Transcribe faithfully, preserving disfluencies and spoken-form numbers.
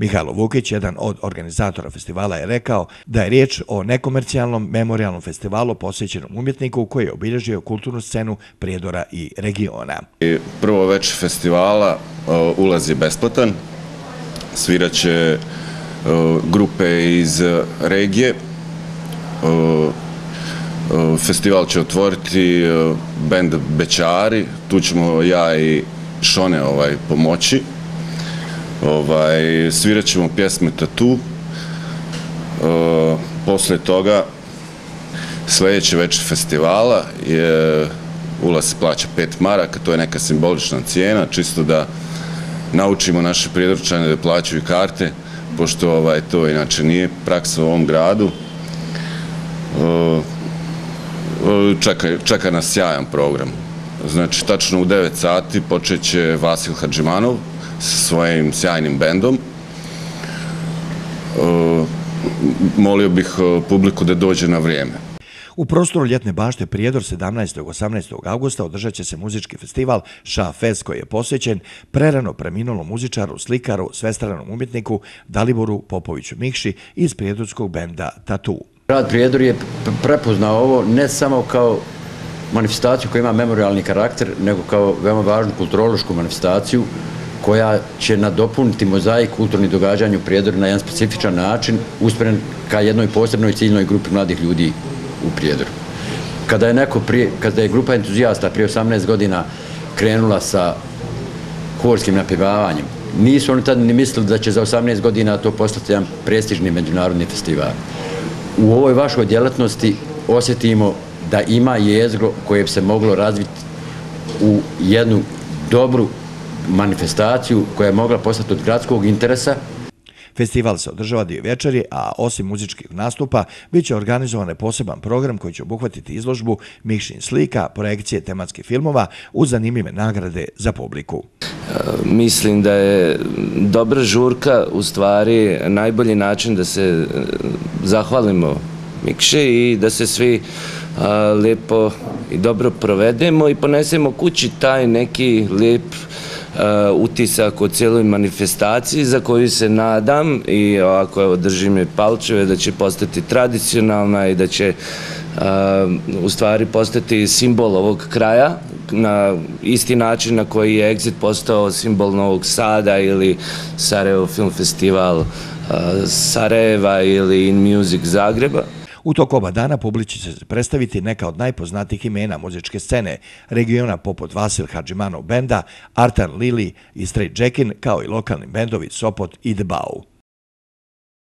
Mihajlo Vukić, jedan od organizatora festivala, je rekao da je riječ o nekomercijalnom memorijalnom festivalu posvećenom umjetniku koji je obilježio kulturnu scenu Prijedora i regiona. Prvo večer festivala, ulaz je besplatan, sviraće grupe iz regije. Festival će otvoriti bend Bećari, tu ćemo ja i Šone ovaj, pomoći. Ovaj, svirat ćemo pjesme Tatu. Posle toga sljedeći večer festivala je, ulaz se plaća pet maraka, to je neka simbolična cijena, čisto da naučimo naše Prijedorčane da plaćaju karte, pošto ovaj, to inače nije praksa u ovom gradu. Čeka, čeka nas sjajan program. Znači, tačno u devet sati počet će Vasil Hadžimanov sa svojim sjajnim bendom. Molio bih publiku da dođe na vrijeme. U prostoru Ljetne bašte Prijedor sedamnaestog i osamnaestog augusta održat će se muzički festival Ša Fest, koji je posvećen prerano preminulom muzičaru, slikaru, svestranom umjetniku Daliboru Popoviću Mikši iz prijedorskog benda Tatu. Grad Prijedor je prepoznao ovo ne samo kao manifestaciju koja ima memorialni karakter, nego kao veoma važnu kulturološku manifestaciju koja će nadopuniti mozaik kulturnih događanja u Prijedoru na jedan specifičan način, usmjeren ka jednoj posebnoj ciljnoj grupi mladih ljudi u Prijedoru. Kada je, neko prije, kada je grupa entuzijasta prije osamnaest godina krenula sa horskim napjevavanjem, nisu oni tad ni mislili da će za osamnaest godina to postati jedan prestižni međunarodni festival. U ovoj vašoj djelatnosti osjetimo da ima jezgro koje bi se moglo razviti u jednu dobru manifestaciju koja je mogla postati od gradskog interesa. Festival se održava dvije večeri, a osim muzičkih nastupa bit će organizovan poseban program koji će obuhvatiti izložbu Mikšin slika, projekcije tematskih filmova uz zanimljive nagrade za publiku. Mislim da je dobra žurka u stvari najbolji način da se zahvalimo Mikši i da se svi lijepo i dobro provedemo i ponesemo kući taj neki lijep utisak o cijeloj manifestaciji za koju se nadam i ovako evo držim je palčeve da će postati tradicionalna i da će u stvari postati simbol ovog kraja na isti način na koji je Exit postao simbol Novog Sada ili Sarajevo Film Festival Sarajeva ili In Music Zagreba. U toku oba dana publici će se predstaviti neka od najpoznatijih imena muzičke scene regiona poput Vasil Hadžimanov benda, Artan Lili i Straight Jackin, kao i lokalni bendovi Sopot i The Bau.